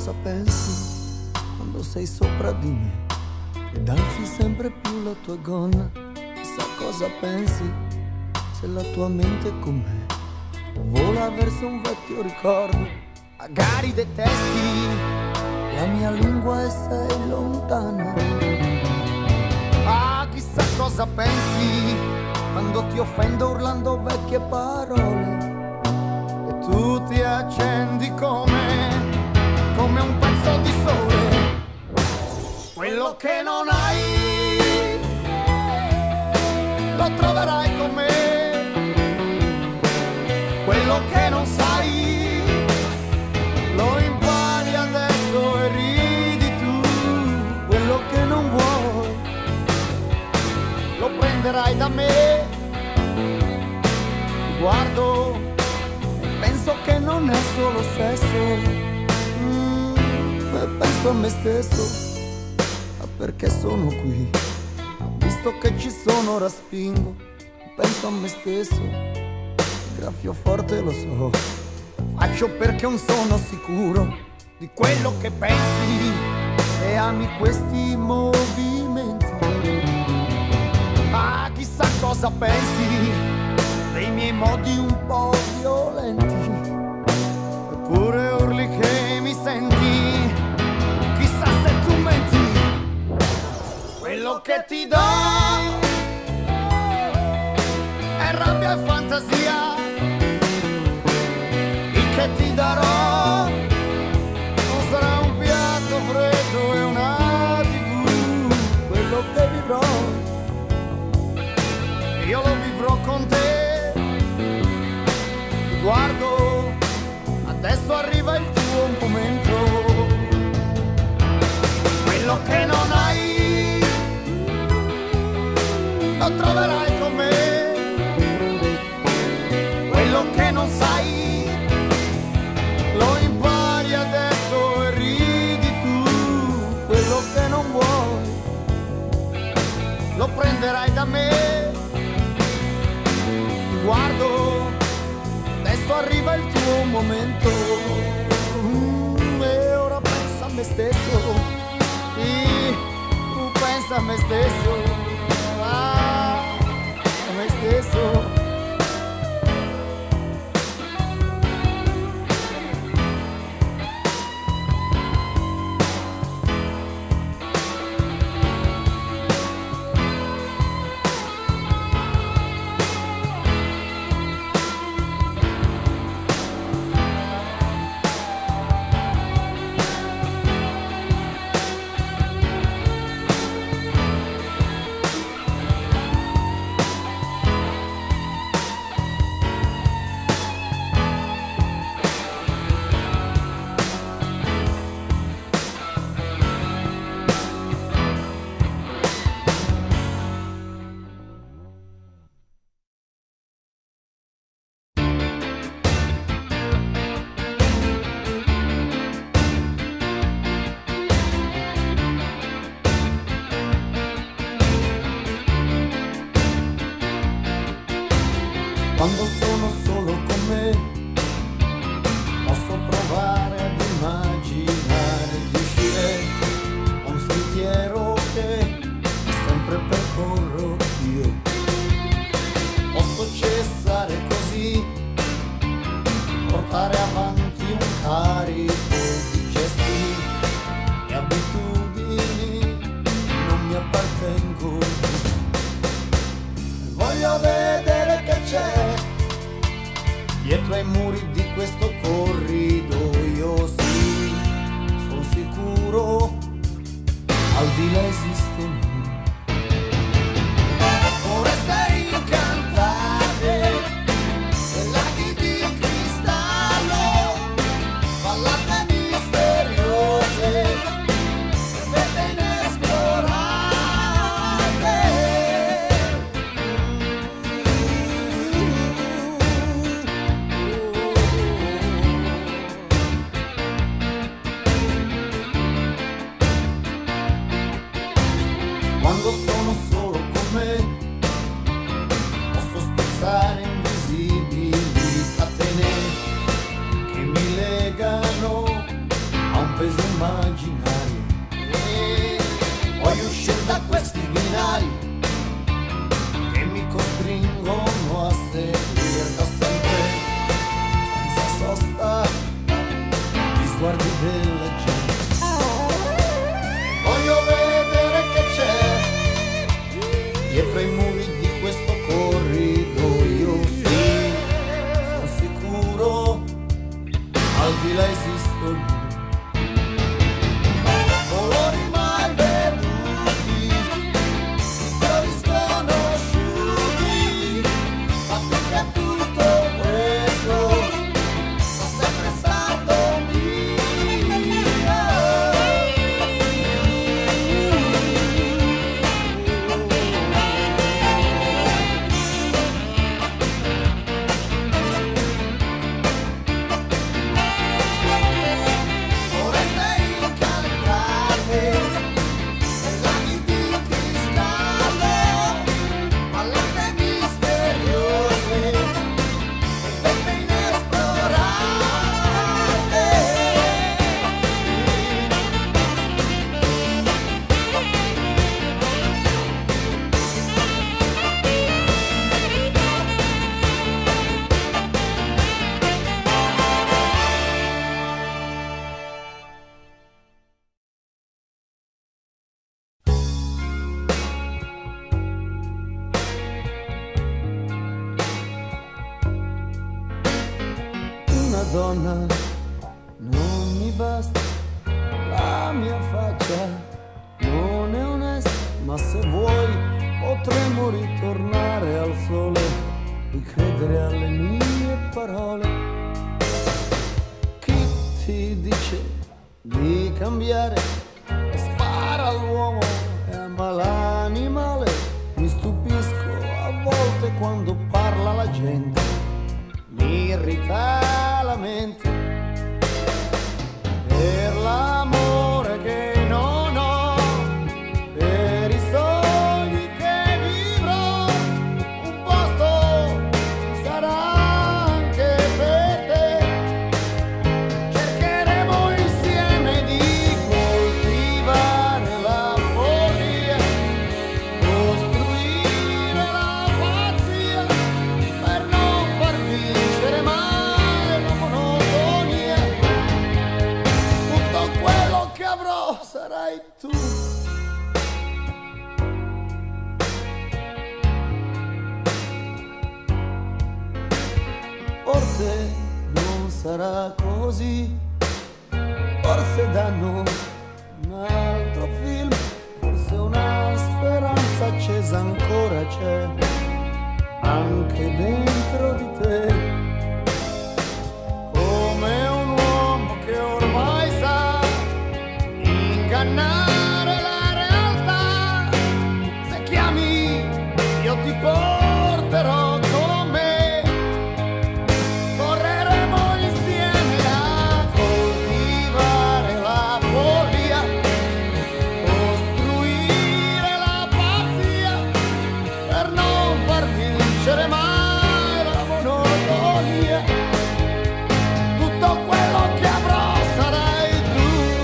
cosa pensi quando sei sopra di me ed alzi sempre più la tua gonna? Chissà cosa pensi se la tua mente è con me o vola verso un vecchio ricordo. Magari detesti la mia lingua e sei lontana. Ah, chissà cosa pensi quando ti offendo urlando vecchie parole e tu ti accendi come un pezzo di sole. Quello che non hai lo troverai con me, quello che non sai lo impari adesso e ridi tu, quello che non vuoi lo prenderai da me. Ti guardo e penso che non è solo sesso, e penso a me stesso, ma perché sono qui? Visto che ci sono ora spingo, penso a me stesso, graffio forte lo so, faccio perché non sono sicuro di quello che pensi e ami questi movimenti. Ma chissà cosa pensi dei miei modi un po' violenti, eppure urli che mi senti, chissà se tu menti. Quello che ti do è rabbia e fantasia, il che ti darò non sarà un piatto freddo e una TV. Quello che vivrò io lo vivrò con te. Ti guardo, adesso arriva il tuo momento. Quello che non hai lo troverai con me, quello che non sai lo impari adesso e ridi tu, quello che non vuoi lo prenderai da me. Ti guardo, adesso arriva il tuo momento, e ora pensa a me stesso, sì, tu pensa a me stesso, a me stesso. Quando sono solo con me posso provare ad immaginare di uscire a un sentiero che sempre percorro io. Posso cessare così, portare avanti un carico di gesti e abitudini non mi appartengono. Voglio vedere che c'è dietro ai muri di questo corridoio, sì, sono sicuro, al di là esiste un foreste incantate e laghi di cristallo, vallate misteriose e vette inesplorate. Quando sono solo con me posso spezzare invisibili catene che mi legano a un peso immaginario e voglio uscire da questi binari che mi costringono a seguire da sempre senza sosta gli sguardi della gente. Voglio vedere che c'è dietro i muri di questo corridoio, sì, sono sicuro al di là esisto io. Colori mai veduti, fiori sconosciuti, ma più che tutto questo sono sempre stato donna, non mi basta, la mia faccia non è onesta, ma se vuoi potremmo ritornare al sole e credere alle mie parole. Chi ti dice di cambiare e spara all'uomo e ama l'animale? Mi stupisco a volte quando parla la gente, mi irrita la mente per l'amore che non ho, per i sogni che vivrò, un posto sarà anche per te. Cercheremo insieme di coltivare la follia, costruire la pazzia per non far vincere mai la monotonia. Tutto quello che avrò sarai tu. Forse non sarà così, forse danno un altro film, forse una speranza accesa ancora c'è anche dentro di te, come un uomo che ormai sa ingannare la realtà. Se chiami io ti porterò con me, correremo insieme a coltivare la follia, costruire la pazzia per non far vincere mai la monotonia. Tutto quello che avrò sarai tu.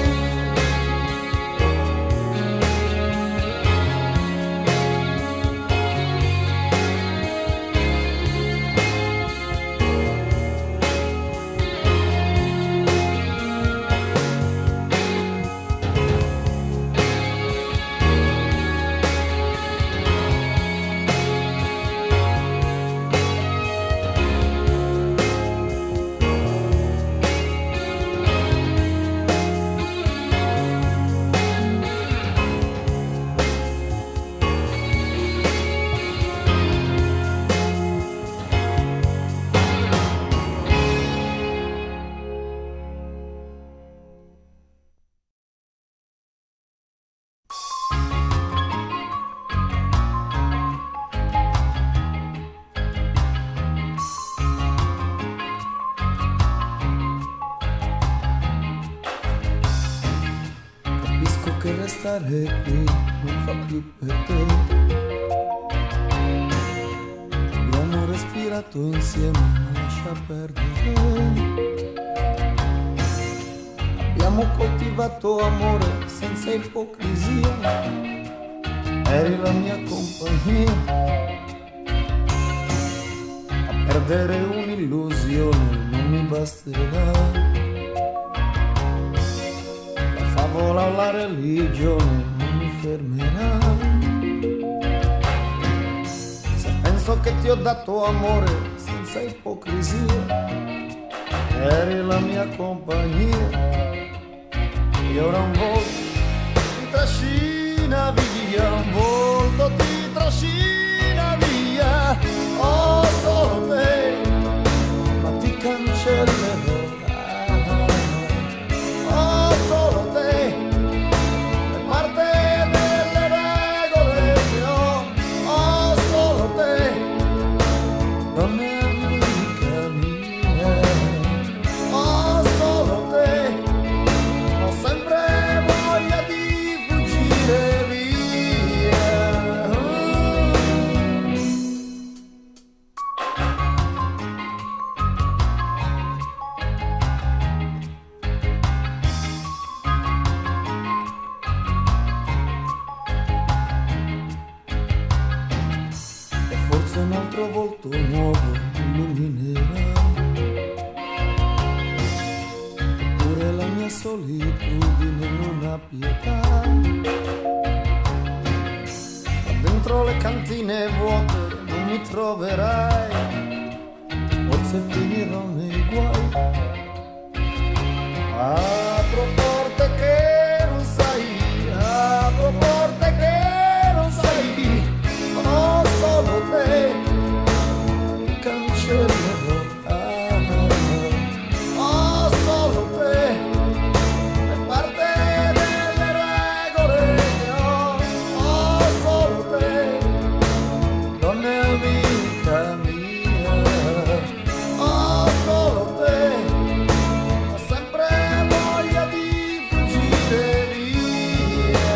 Capisco che restare qui non fa più per te. Abbiamo respirato insieme, ma lascia perdere. abbiamo coltivato amore senza ipocrisia, eri la mia compagnia, a perdere un'illusione non mi basterà, la favola o la religione non mi fermerà. Se penso che ti ho dato amore senza ipocrisia, eri la mia compagnia, e ora un volto ti trascina via, un volto ti trascina via, ho solo te, ma ti cancellerò, ho solo te, è parte delle regole che ho solo te, non è amica mia, ho solo te, ho sempre voglia di fuggire via. E forse un altro volto nuovo illuminerà, eppure la mia solitudine non ha pietà. Ma dentro le cantine vuote non mi troverai, forse finirò nei guai. Apro porte che non sai, apro porte che non sai, ho solo te, ti cancellerò, ho solo te, è parte delle regole che ho solo te, non è amica mia, ho solo te, ho sempre voglia di fuggire via,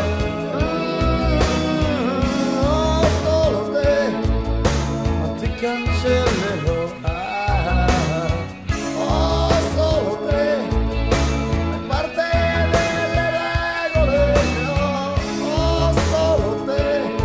ho solo te, ma ti cancellerò, ho solo te, è parte delle regole che ho solo te.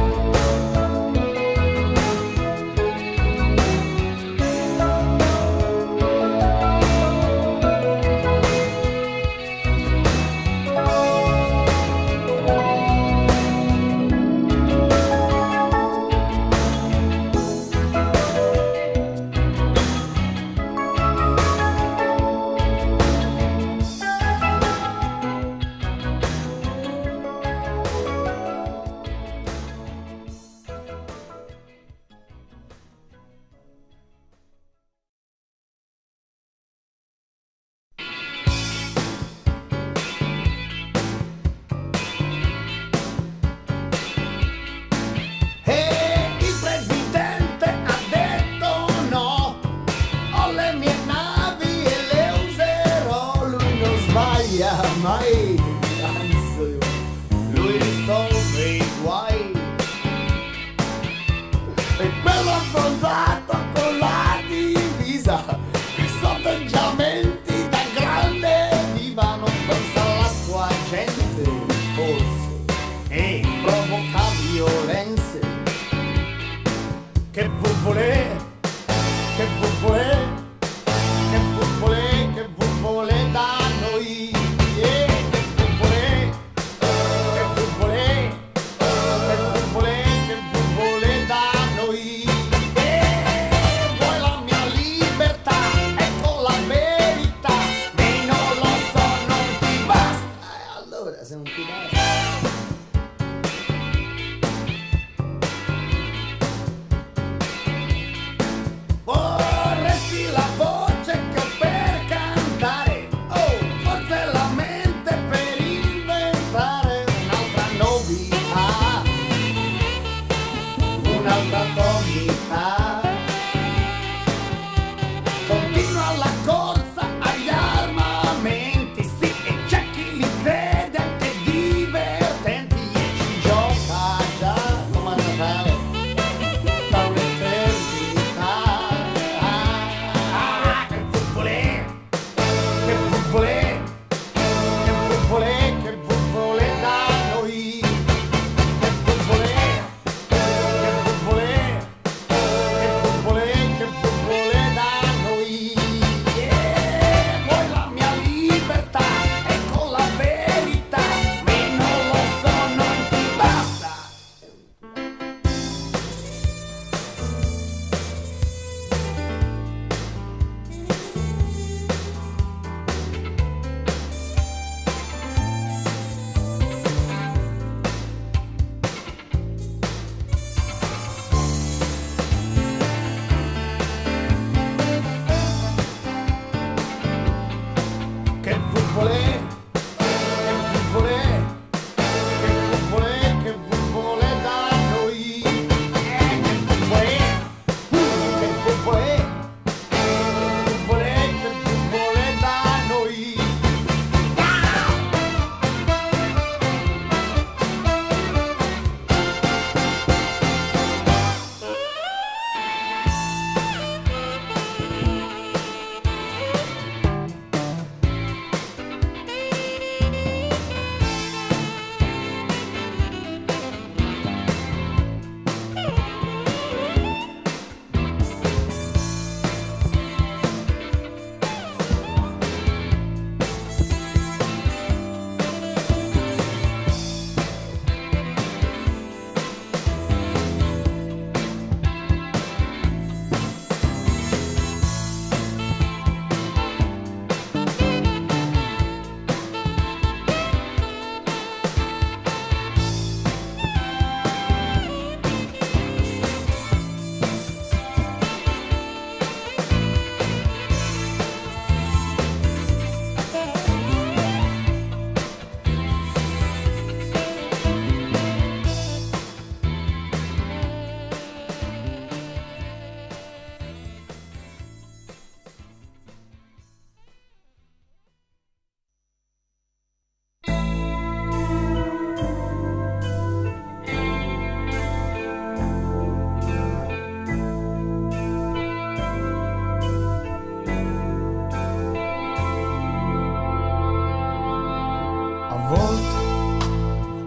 Il presidente ha detto no, ho le mie navi e le userò, lui non sbaglia mai, anzi, lui risolve i guai. E quello abbronzato con la divisa, questo atteggiamenti da grande diva, non pensa alla sua gente, forse, e provoca violenze. Che vuole, che vuole, che vuole, che vuole da noi, che vuole, che vuole, che vuole, che vuole da noi, vuoi la mia libertà, ecco la verità, e non lo so, non ti basta, allora se non ti basta. Vorresti la voce che ho per cantare, oh, forse la mente per inventare un'altra novità, un'altra novità. Continua la corsa agli armamenti, sì, e c'è chi li crede anche divertenti.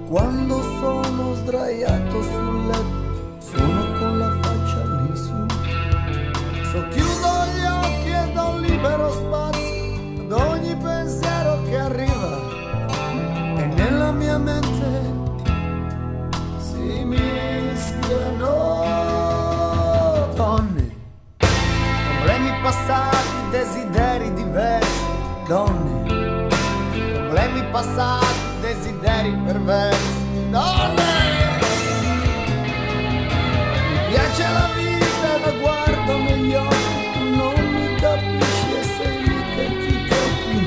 quando sono sdraiato sul letto, sono con la faccia lì su. Socchiudo gli occhi e do libero spazio ad ogni pensiero che arriva, e nella mia mente si mischiano donne, problemi passati, desideri diversi, donne, problemi passati, desideri perversi, donne. Mi piace la vita e la guardo negli occhi, tu non mi capisci e sei lì che ti tocchi.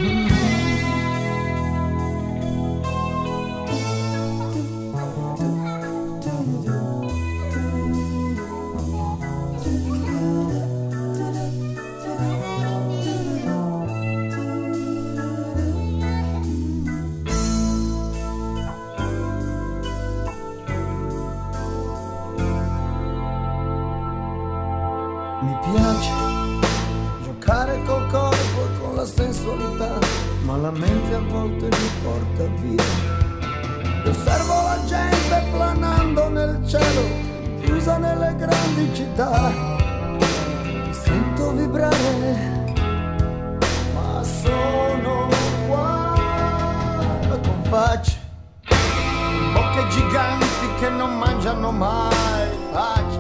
Mi piace giocare col corpo e con la sensualità, ma la mente a volte mi porta via. Osservo la gente planando nel cielo, chiusa nelle grandi città. Mi sento vibrare, ma sono qua con facce, bocche giganti che non mangiano mai, facce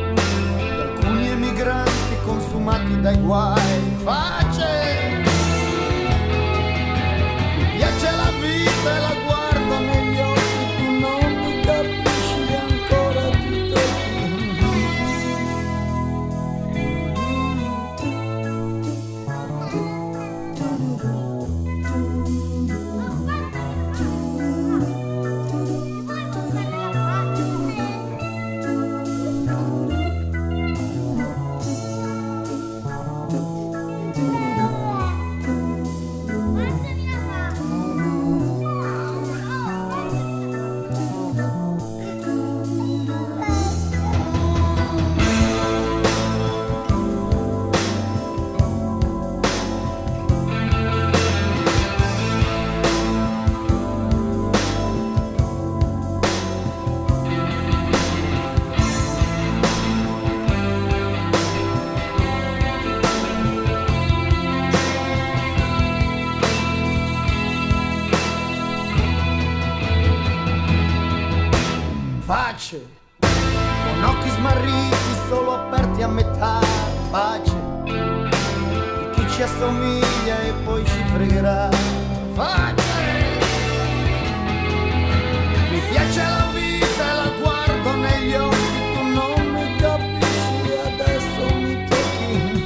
migranti consumati dai guai, face. Mi piace la vita e la guardo negli occhi, tu non mi capisci e ancora ti face, con occhi smarriti solo aperti a metà, face di chi ci assomiglia e poi ci fregherà, face. Mi piace la vita e la guardo negli occhi, tu non mi capisci e adesso mi tocchi.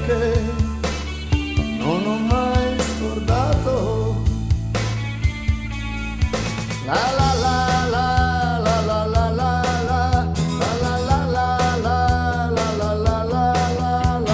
che non ho mai scordato. La la la la la la la la la la la la la la la la la la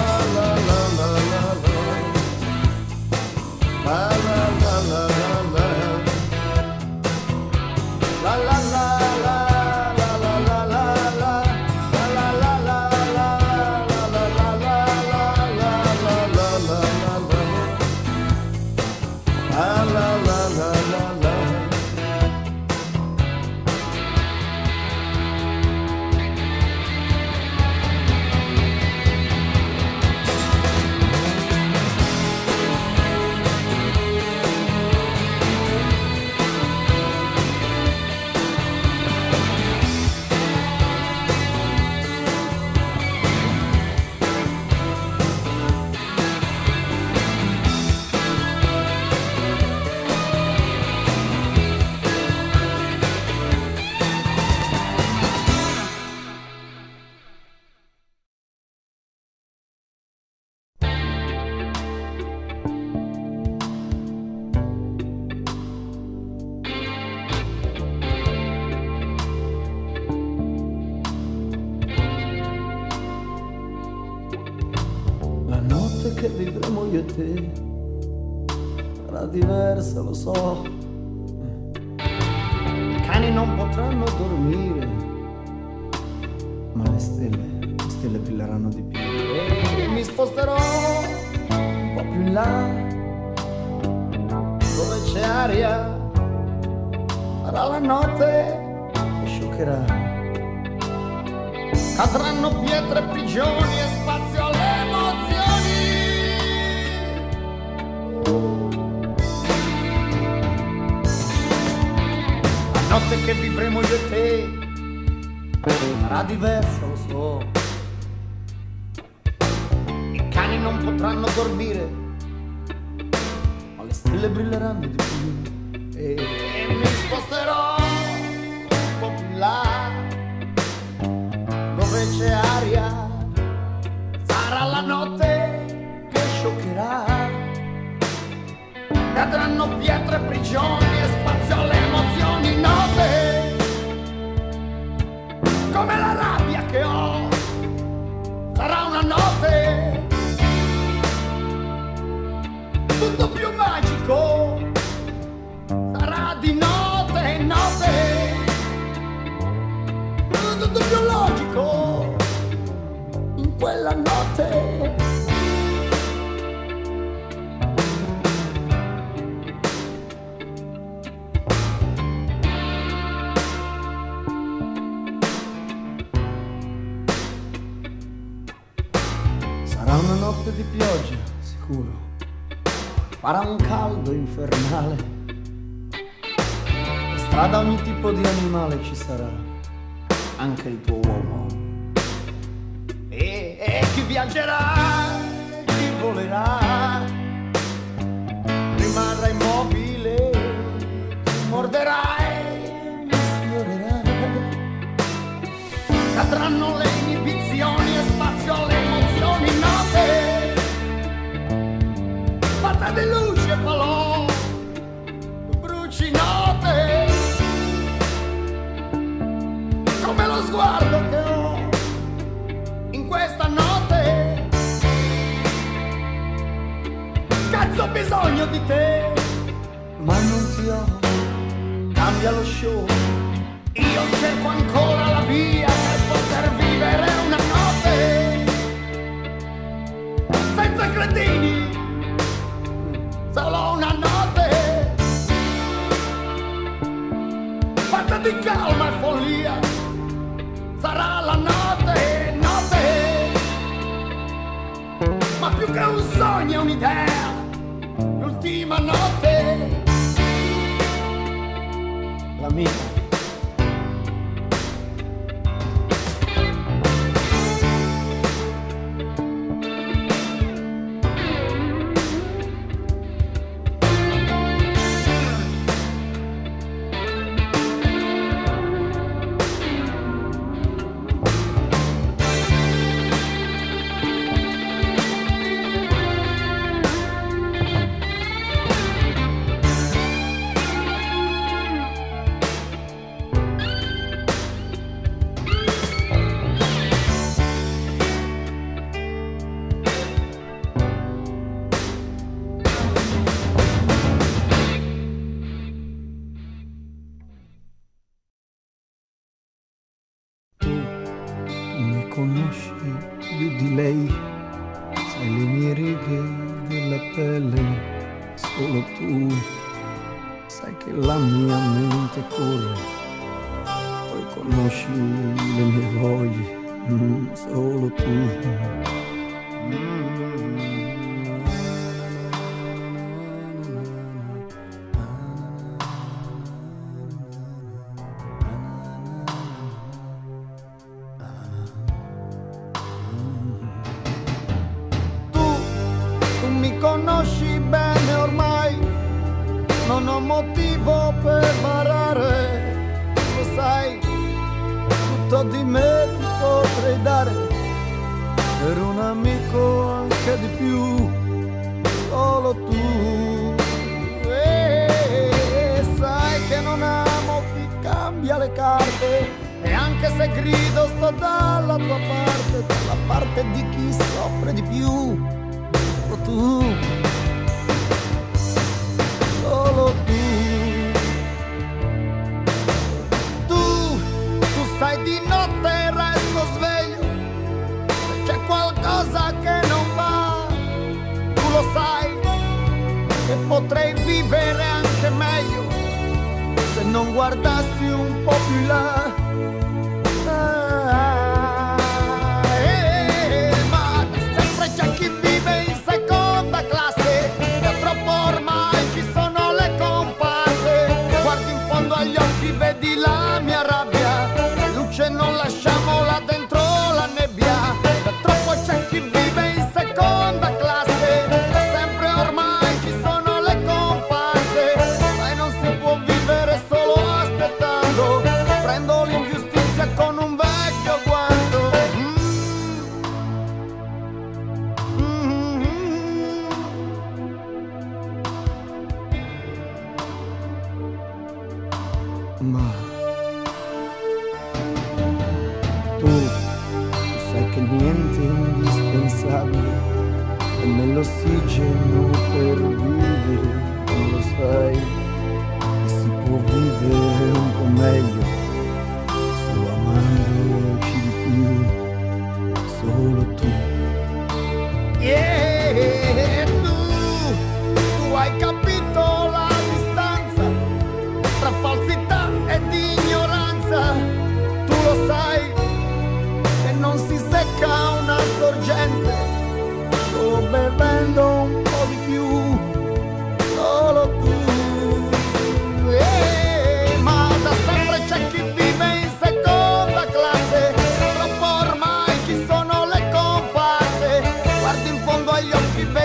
Che vivremo io e te sarà diversa, lo so. I cani non potranno dormire, ma le stelle brilleranno di più. E mi sposterò un po' più in là, dove c'è aria, sarà la notte che scioccherà. Cadranno pietre, prigioni e spazio alle emozioni. La notte che vivremo io e te sarà diversa, lo so. I cani non potranno dormire, ma le stelle brilleranno di più. E mi sposterò un po' più in là, dove c'è aria, sarà la notte che scioccherà. Cadranno pietre, prigioni e spazio alle emozioni. Notte come la rabbia che ho, sarà una notte tutto più magico, sarà di notte, notte tutto più logico in quella notte. Sarà una notte di pioggia, sicuro. Farà un caldo infernale. In strada ogni tipo di animale ci sarà, anche il tuo uomo. E chi viaggerà, chi volerà, rimarrà immobile, ti morderai, mi sfiorerai. Cadranno le inibizioni e spazio alle emozioni. Notte fatta di luce e falò, bruci notte come lo sguardo che ho in questa notte. Cazzo, ho bisogno di te, ma non ti ho. Cambia lo show, io cerco ancora la via per poter vivere una notte senza cretini, solo una notte fatta di calma e follia. Sarà la notte, notte, ma più che un sogno è un'idea, l'ultima notte, la mia. righe della pelle, solo tu sai che la mia mente corre, poi conosci le mie voglie, solo tu. Tu mi conosci bene ormai, non ho motivo per barare, lo sai, tutto di me ti potrei dare, per un amico anche di più, solo tu. E sai che non amo chi cambia le carte, e anche se grido sto dalla tua parte, dalla parte di chi soffre di più, solo tu. Solo tu. Tu sai di notte resto sveglio, se c'è qualcosa che non va, tu lo sai, che potrei vivere anche meglio, se non guardassi un po' più in là. Ma sempre c'è chi vive in seconda classe, da troppo ormai ci sono le comparse. Guardi in fondo agli occhi, vedi la mia rabbia, luce non lasciamola dentro la nebbia. Da troppo c'è chi vive in seconda classe, da sempre ormai ci sono le comparse. E non si può vivere solo aspettando, prendo l'ingiustizia con un vecchio guanto. Ma tu sai che niente è indispensabile come l'ossigeno per vivere, non lo sai, e si può vivere un po' meglio solo amandoci di più, solo tu. Tu hai capito la distanza tra falsità ed ignoranza, tu lo sai che non si secca una sorgente solo bevendo un po' di più, solo tu. Ma da sempre c'è chi vive in seconda classe, troppo ormai ci sono le comparse. Guardi in fondo agli occhi,